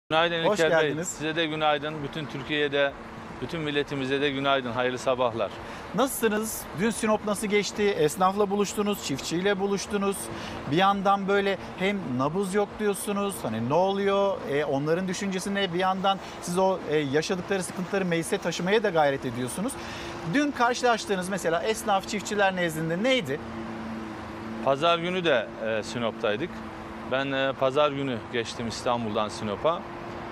Günaydın Hoş İlker Bey. geldiniz. Size de günaydın. Bütün Türkiye'de, bütün milletimize de günaydın. Hayırlı sabahlar. Nasılsınız? Dün Sinop nasıl geçti? Esnafla buluştunuz, çiftçiyle buluştunuz. Bir yandan böyle hem nabız yok diyorsunuz. Hani ne oluyor? Onların düşüncesi ne? Bir yandan siz o yaşadıkları sıkıntıları meclise taşımaya da gayret ediyorsunuz. Dün karşılaştığınız mesela esnaf çiftçiler nezdinde neydi? Pazar günü de Sinop'taydık. Ben pazar günü geçtim İstanbul'dan Sinop'a.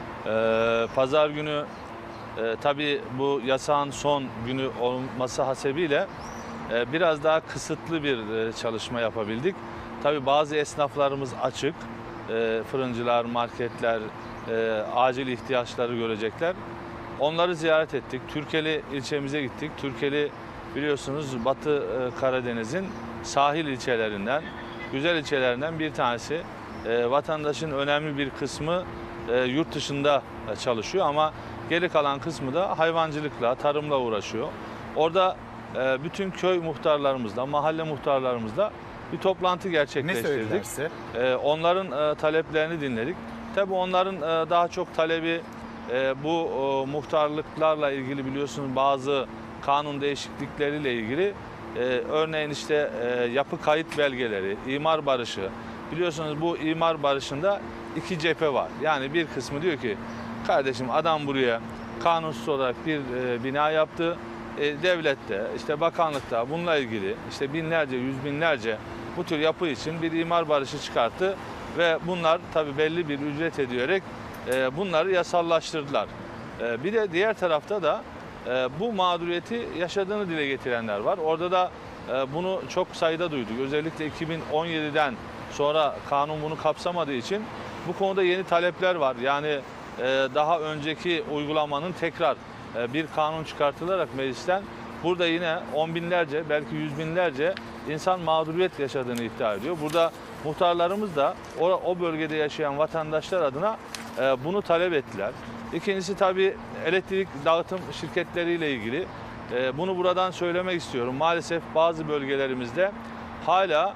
Pazar günü tabii bu yasağın son günü olması hasebiyle biraz daha kısıtlı bir çalışma yapabildik. Tabii bazı esnaflarımız açık. Fırıncılar, marketler acil ihtiyaçları görecekler. Onları ziyaret ettik. Türkeli ilçemize gittik. Türkeli biliyorsunuz Batı Karadeniz'in sahil ilçelerinden, güzel ilçelerinden bir tanesi. Vatandaşın önemli bir kısmı yurt dışında çalışıyor ama geri kalan kısmı da hayvancılıkla, tarımla uğraşıyor. Orada bütün köy muhtarlarımızla, mahalle muhtarlarımızla bir toplantı Ne gerçekleştirdik. söylediler size? Onların taleplerini dinledik. Tabii onların daha çok talebi bu muhtarlıklarla ilgili biliyorsunuz bazı kanun değişiklikleriyle ilgili. Örneğin işte yapı kayıt belgeleri, imar barışı. Biliyorsunuz bu imar barışında iki cephe var. Yani bir kısmı diyor ki kardeşim adam buraya kanunsuz olarak bir bina yaptı. Devlet de işte bakanlıkta bununla ilgili işte binlerce, yüz binlerce bu tür yapı için bir imar barışı çıkarttı. Ve bunlar tabii belli bir ücret ödeyerek bunları yasallaştırdılar. Bir de diğer tarafta da bu mağduriyeti yaşadığını dile getirenler var. Orada da bunu çok sayıda duyduk. Özellikle 2017'den sonra kanun bunu kapsamadığı için bu konuda yeni talepler var. Yani daha önceki uygulamanın tekrar bir kanun çıkartılarak meclisten burada yine on binlerce belki yüz binlerce insan mağduriyet yaşadığını iddia ediyor. Burada muhtarlarımız da o bölgede yaşayan vatandaşlar adına bunu talep ettiler. İkincisi tabii elektrik dağıtım şirketleriyle ilgili. Bunu buradan söylemek istiyorum. Maalesef bazı bölgelerimizde hala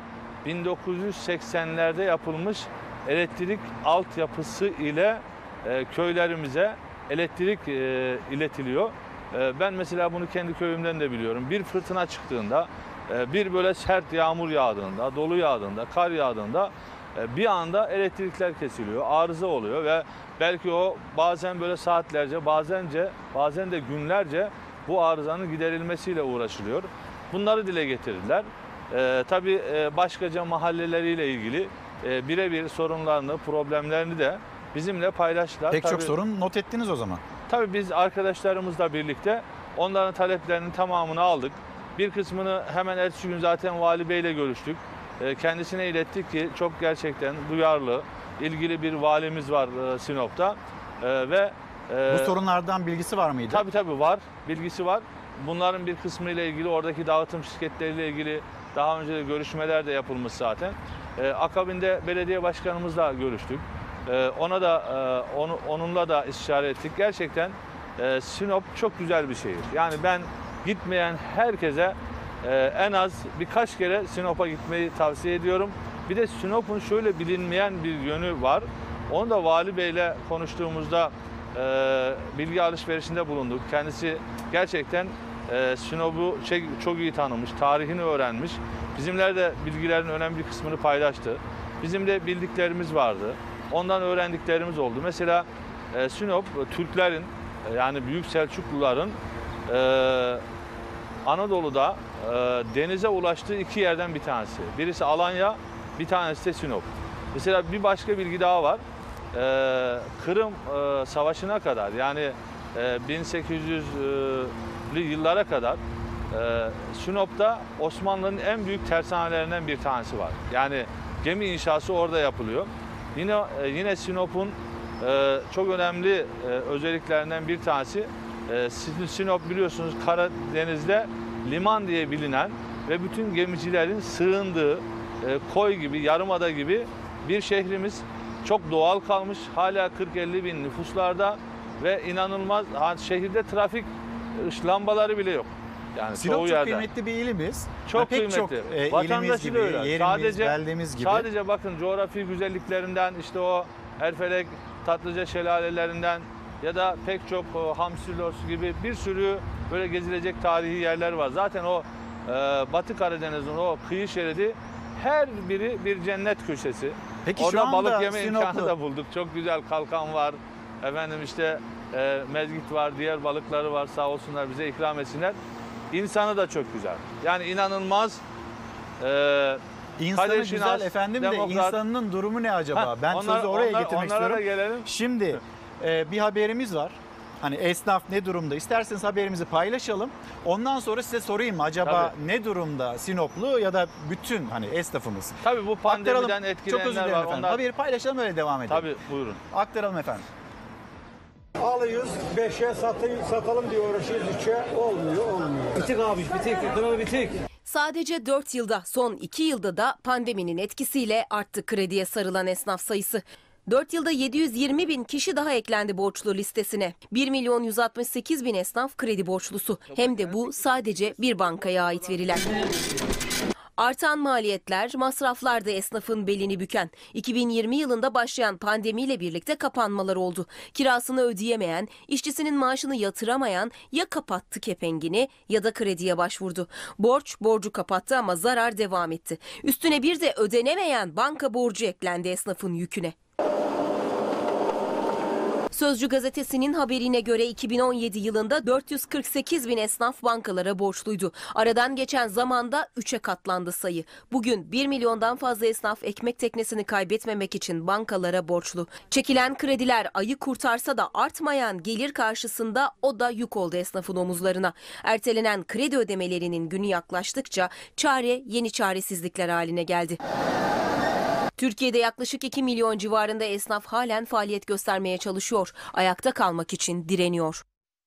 1980'lerde yapılmış elektrik altyapısı ile köylerimize elektrik iletiliyor. Ben mesela bunu kendi köyümden de biliyorum. Bir fırtına çıktığında, bir böyle sert yağmur yağdığında, dolu yağdığında, kar yağdığında bir anda elektrikler kesiliyor, arıza oluyor ve belki o bazen böyle saatlerce, bazen de günlerce bu arızanın giderilmesiyle uğraşılıyor. Bunları dile getirdiler. Tabii başkaca mahalleleriyle ilgili birebir sorunlarını, problemlerini de bizimle paylaştılar. Pek tabii, çok sorun not ettiniz o zaman. Tabii biz arkadaşlarımızla birlikte onların taleplerinin tamamını aldık. Bir kısmını hemen ertesi gün zaten Vali Bey'le görüştük. Kendisine ilettik ki çok gerçekten duyarlı, ilgili bir valimiz var Sinop'ta. Bu sorunlardan bilgisi var mıydı? Tabii var, bilgisi var. Bunların bir kısmı ile ilgili oradaki dağıtım şirketleriyle ilgili daha önce de görüşmeler de yapılmış zaten. Akabinde belediye başkanımızla görüştük. Onunla da istişare ettik. Gerçekten Sinop çok güzel bir şehir. Yani ben gitmeyen herkese en az birkaç kere Sinop'a gitmeyi tavsiye ediyorum. Bir de Sinop'un şöyle bilinmeyen bir yönü var. Onu da Vali Bey'le konuştuğumuzda bilgi alışverişinde bulunduk. Kendisi gerçekten Sinop'u çok iyi tanımış, tarihini öğrenmiş. Bizimler de bilgilerin önemli bir kısmını paylaştı. Bizim de bildiklerimiz vardı. Ondan öğrendiklerimiz oldu. Mesela Sinop, Türklerin yani Büyük Selçukluların Anadolu'da denize ulaştığı iki yerden bir tanesi. Birisi Alanya, bir tanesi de Sinop. Mesela bir başka bilgi daha var. Kırım Savaşı'na kadar yani 1800'lü yıllara kadar Sinop'ta Osmanlı'nın en büyük tersanelerinden bir tanesi var. Yani gemi inşası orada yapılıyor. Yine Sinop'un çok önemli özelliklerinden bir tanesi Sinop biliyorsunuz Karadeniz'de liman diye bilinen ve bütün gemicilerin sığındığı koy gibi, yarımada gibi bir şehrimiz. Çok doğal kalmış. Hala 40-50 bin nüfuslarda ve inanılmaz şehirde trafik lambaları bile yok. Yani Sinop çoğu çok yerde. kıymetli bir ilimiz. Çok Pek kıymetli. çok ilimiz Vatandaşı gibi, da öyle. yerimiz, beldemiz gibi. Sadece bakın coğrafi güzelliklerinden işte o Erfelek, Tatlıca şelalelerinden ya da pek çok Hamsilos gibi bir sürü böyle gezilecek tarihi yerler var. Zaten o Batı Karadeniz'in o kıyı şeridi her biri bir cennet köşesi. Peki Orada şu anda balık yeme imkanı Sinoplu, da bulduk. Çok güzel kalkan var. Efendim işte mezgit var, diğer balıkları var. Sağ olsunlar bize ikram etsinler. İnsanı da çok güzel. Yani inanılmaz. İnsanı Kadir Şinas, güzel efendim de demokrat. insanın durumu ne acaba? Ben sözü oraya getirmek onlara istiyorum. da gelelim. Şimdi bir haberimiz var. Hani esnaf ne durumda? İsterseniz haberimizi paylaşalım. Ondan sonra size sorayım acaba Tabii. ne durumda Sinoplu ya da bütün hani esnafımız? Tabii bu Aktaralım. pandemiden Çok özür etkilenenler dilerim var. efendim. Onlar... Haberi paylaşalım öyle devam edelim. Tabii buyurun. Aktaralım efendim. Alıyoruz, 5'e satalım diye uğraşıyoruz, 3'e olmuyor. Bitik abi, bitik. Ekonomi bitik. Sadece 4 yılda, son 2 yılda da pandeminin etkisiyle arttı krediye sarılan esnaf sayısı. 4 yılda 720 bin kişi daha eklendi borçlu listesine. 1 milyon 168 bin esnaf kredi borçlusu. Hem de bu sadece bir bankaya ait veriler. Artan maliyetler, masraflar da esnafın belini büken. 2020 yılında başlayan pandemiyle birlikte kapanmalar oldu. Kirasını ödeyemeyen, işçisinin maaşını yatıramayan ya kapattı kepengini ya da krediye başvurdu. Borcu kapattı ama zarar devam etti. Üstüne bir de ödenemeyen banka borcu eklendi esnafın yüküne. Sözcü gazetesinin haberine göre 2017 yılında 448 bin esnaf bankalara borçluydu. Aradan geçen zamanda 3'e katlandı sayı. Bugün 1 milyondan fazla esnaf ekmek teknesini kaybetmemek için bankalara borçlu. Çekilen krediler ayı kurtarsa da artmayan gelir karşısında o da yük oldu esnafın omuzlarına. Ertelenen kredi ödemelerinin günü yaklaştıkça çare yeni çaresizlikler haline geldi. Türkiye'de yaklaşık 2 milyon civarında esnaf halen faaliyet göstermeye çalışıyor. Ayakta kalmak için direniyor.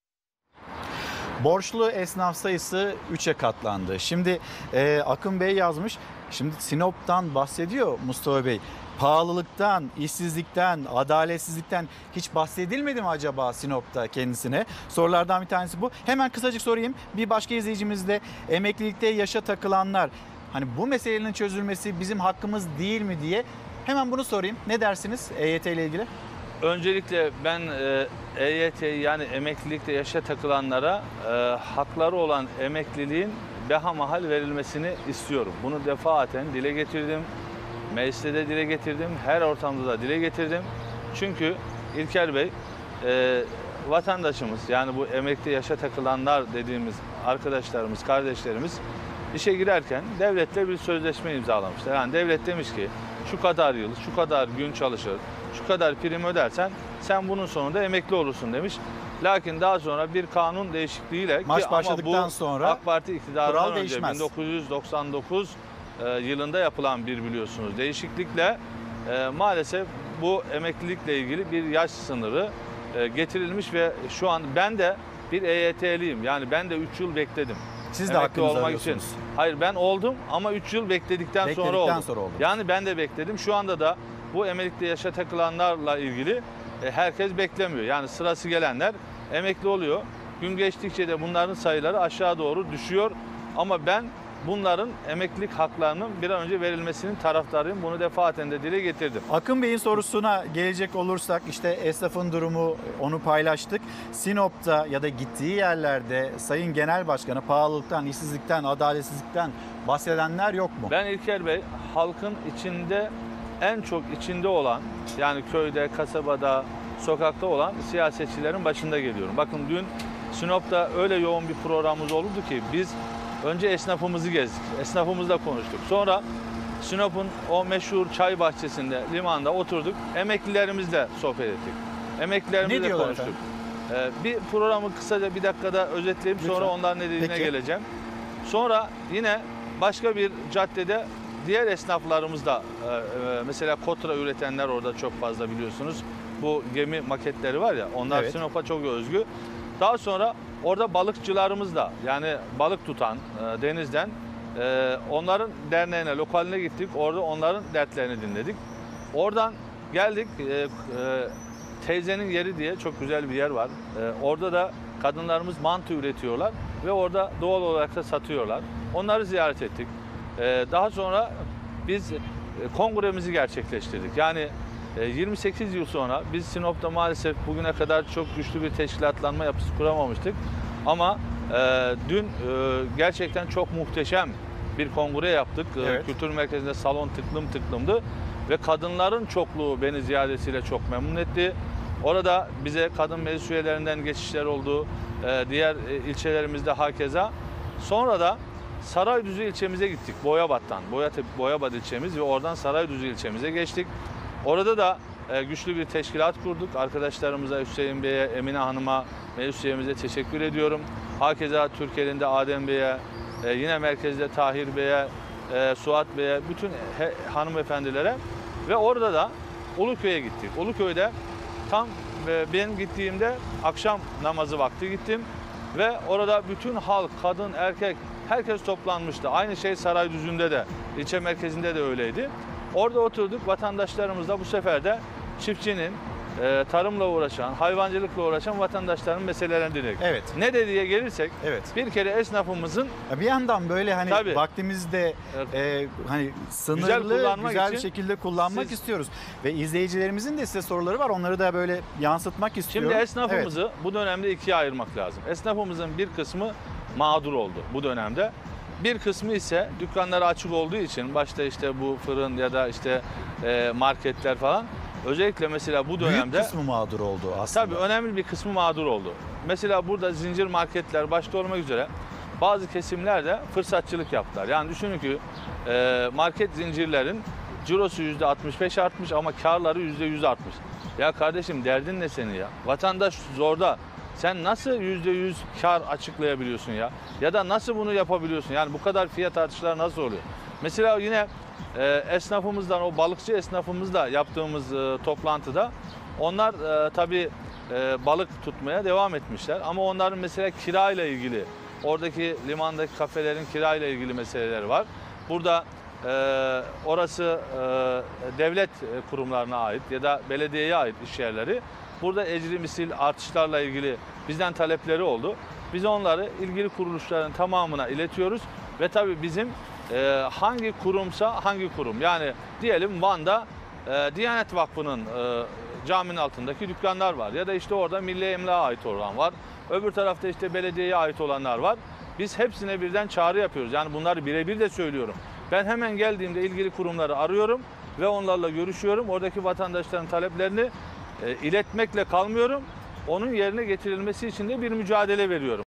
Borçlu esnaf sayısı 3'e katlandı. Şimdi Akın Bey yazmış. Şimdi Sinop'tan bahsediyor Mustafa Bey. Pahalılıktan, işsizlikten, adaletsizlikten hiç bahsedilmedi mi acaba Sinop'ta kendisine? Sorulardan bir tanesi bu. Hemen kısacık sorayım. Bir başka izleyicimiz de emeklilikte yaşa takılanlar. Hani bu meselenin çözülmesi bizim hakkımız değil mi diye hemen bunu sorayım. Ne dersiniz EYT ile ilgili? Öncelikle ben EYT yani emeklilikte yaşa takılanlara hakları olan emekliliğin behamahal verilmesini istiyorum. Bunu defaten dile getirdim. Mecliste de dile getirdim. Her ortamda da dile getirdim. Çünkü İlker Bey vatandaşımız yani bu emekli yaşa takılanlar dediğimiz arkadaşlarımız, kardeşlerimiz işe girerken devletle bir sözleşme imzalamışlar. Yani devlet demiş ki şu kadar yıl, şu kadar gün çalışır, şu kadar prim ödersen sen bunun sonunda emekli olursun demiş. Lakin daha sonra bir kanun değişikliğiyle Maç başladıktan ama bu sonra AK Parti iktidarından kural önce değişmez. 1999 yılında yapılan bir biliyorsunuz değişiklikle maalesef bu emeklilikle ilgili bir yaş sınırı getirilmiş ve şu an ben de bir EYT'liyim. Yani ben de 3 yıl bekledim. Siz de Emekli hakkınızı olmak arıyorsunuz. için. Hayır ben oldum ama 3 yıl bekledikten sonra oldum. Yani ben de bekledim. Şu anda da bu emeklilikte yaşa takılanlarla ilgili herkes beklemiyor. Yani sırası gelenler emekli oluyor. Gün geçtikçe de bunların sayıları aşağı doğru düşüyor. Ama ben bunların emeklilik haklarının bir an önce verilmesinin taraftarıyım. Bunu defaten de dile getirdim. Akın Bey'in sorusuna gelecek olursak işte esnafın durumu onu paylaştık. Sinop'ta ya da gittiği yerlerde Sayın Genel Başkanı pahalılıktan, işsizlikten, adaletsizlikten bahsedenler yok mu? Ben İlker Bey halkın içinde en çok içinde olan yani köyde, kasabada, sokakta olan siyasetçilerin başında geliyorum. Bakın dün Sinop'ta öyle yoğun bir programımız oldu ki biz önce esnafımızı gezdik. Esnafımızla konuştuk. Sonra Sinop'un o meşhur çay bahçesinde, limanda oturduk. Emeklilerimizle sohbet ettik. Emeklilerimizle konuştuk. Bir programı kısaca bir dakikada özetleyeyim. Lütfen. Sonra onların ne dediğine geleceğim. Sonra yine başka bir caddede diğer esnaflarımızla mesela kotra üretenler orada çok fazla biliyorsunuz. Bu gemi maketleri var ya onlar Evet. Sinop'a çok özgü. Daha sonra orada balıkçılarımız da yani balık tutan denizden onların derneğine, lokaline gittik. Orada onların dertlerini dinledik. Oradan geldik teyzenin yeri diye çok güzel bir yer var. Orada da kadınlarımız mantı üretiyorlar ve orada doğal olarak da satıyorlar. Onları ziyaret ettik. Daha sonra biz kongremizi gerçekleştirdik. Yani 28 yıl sonra biz Sinop'ta maalesef bugüne kadar çok güçlü bir teşkilatlanma yapısı kuramamıştık. Ama dün gerçekten çok muhteşem bir kongre yaptık. Evet. Kültür merkezinde salon tıklım tıklımdı ve kadınların çokluğu beni ziyadesiyle çok memnun etti. Orada bize kadın meclis üyelerinden geçişler oldu. Diğer ilçelerimizde hakeza. Sonra da Saraydüzü ilçemize gittik. Boyabat'tan. Boyabat ilçemiz ve oradan Saraydüzü ilçemize geçtik. Orada da güçlü bir teşkilat kurduk. Arkadaşlarımıza, Hüseyin Bey'e, Emine Hanım'a, meclis üyemize teşekkür ediyorum. Hakeza Türkiye'de Adem Bey'e, yine merkezde Tahir Bey'e, Suat Bey'e, bütün hanımefendilere ve orada da Uluköy'e gittik. Uluköy'de tam ben gittiğimde akşam namazı vakti gittim ve orada bütün halk, kadın, erkek, herkes toplanmıştı. Aynı şey Saraydüzü'nde de, ilçe merkezinde de öyleydi. Orada oturduk, vatandaşlarımızla bu sefer de çiftçinin, tarımla uğraşan, hayvancılıkla uğraşan vatandaşların meselelerini dinledik. Evet. Ne dediğe gelirsek, Evet. bir kere esnafımızın Bir yandan böyle hani Tabii. vaktimizde hani sınırlı, Güzel güzel, kullanmak bir için şekilde kullanmak siz- istiyoruz. Ve izleyicilerimizin de size soruları var. Onları da böyle yansıtmak istiyorum. Şimdi esnafımızı bu dönemde ikiye ayırmak lazım. Esnafımızın bir kısmı mağdur oldu bu dönemde. Bir kısmı ise dükkanları açık olduğu için başta işte bu fırın ya da işte marketler falan özellikle mesela bu Büyük dönemde kısmı mağdur oldu aslında. tabii önemli bir kısmı mağdur oldu. Mesela burada zincir marketler başta olmak üzere bazı kesimler de fırsatçılık yaptılar. Yani düşünün ki market zincirlerin cirosu %65 artmış ama karları %100 artmış. Ya kardeşim derdin ne senin ya? Vatandaş zorda. Sen nasıl %100 kar açıklayabiliyorsun ya? Ya da nasıl bunu yapabiliyorsun? Yani bu kadar fiyat artışları nasıl oluyor? Mesela yine esnafımızdan, o balıkçı esnafımızla yaptığımız toplantıda onlar tabii balık tutmaya devam etmişler. Ama onların mesela kirayla ilgili, oradaki limandaki kafelerin kirayla ilgili meseleleri var. Burada orası devlet kurumlarına ait ya da belediyeye ait iş yerleri. Burada ecri misil artışlarla ilgili bizden talepleri oldu. Biz onları ilgili kuruluşların tamamına iletiyoruz ve tabii bizim hangi kurumsa hangi kurum, yani diyelim Van'da Diyanet Vakfı'nın caminin altındaki dükkanlar var ya da işte orada Milli Emlak'a ait olan var. Öbür tarafta işte belediyeye ait olanlar var. Biz hepsine birden çağrı yapıyoruz. Yani bunları birebir de söylüyorum. Ben hemen geldiğimde ilgili kurumları arıyorum ve onlarla görüşüyorum. Oradaki vatandaşların taleplerini iletmekle kalmıyorum. Onun yerine getirilmesi için de bir mücadele veriyorum.